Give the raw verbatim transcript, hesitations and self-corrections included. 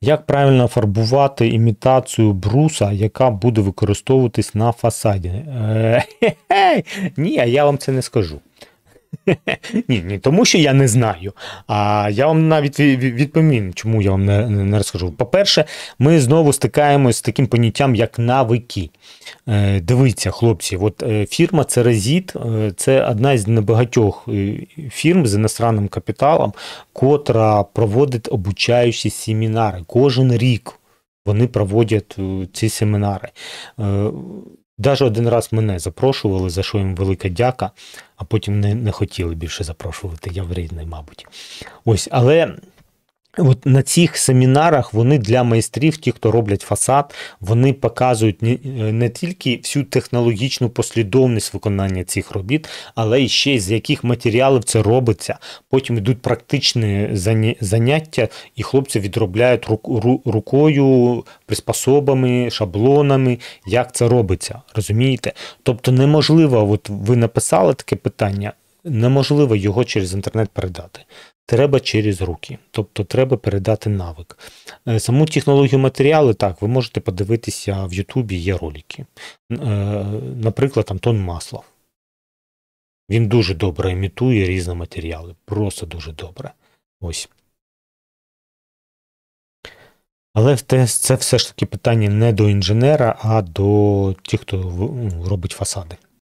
Як правильно фарбувати імітацію бруса, яка буде використовуватись на фасаді? Е, хе-хе. Ні, я вам це не скажу. Ні, не тому, що я не знаю, а я вам навіть відповім, чому я вам не, не розкажу. По-перше, ми знову стикаємось з таким поняттям, як навики. Е, дивіться, хлопці, от е, фірма Церезіт е, – це одна з небагатьох е, фірм з іностранним капіталом, котра проводить обучаючі семінари. Кожен рік вони проводять е, ці семінари. Е, Навіть один раз мене запрошували, за що їм велика дяка, а потім не, не хотіли більше запрошувати, я вредний, мабуть. Ось, але от на цих семінарах вони для майстрів, ті, хто роблять фасад, вони показують не, не тільки всю технологічну послідовність виконання цих робіт, але і ще з яких матеріалів це робиться. Потім йдуть практичні заняття, і хлопці відробляють рукою, приспособами, шаблонами, як це робиться. Розумієте? Тобто неможливо, от ви написали таке питання, неможливо його через інтернет передати. Треба через руки, тобто треба передати навик. Саму технологію матеріали, так, ви можете подивитися в Ютубі, є ролики. Наприклад, Антон Маслов. Він дуже добре імітує різні матеріали, просто дуже добре. Ось. Але це все ж таки питання не до інженера, а до тих, хто робить фасади.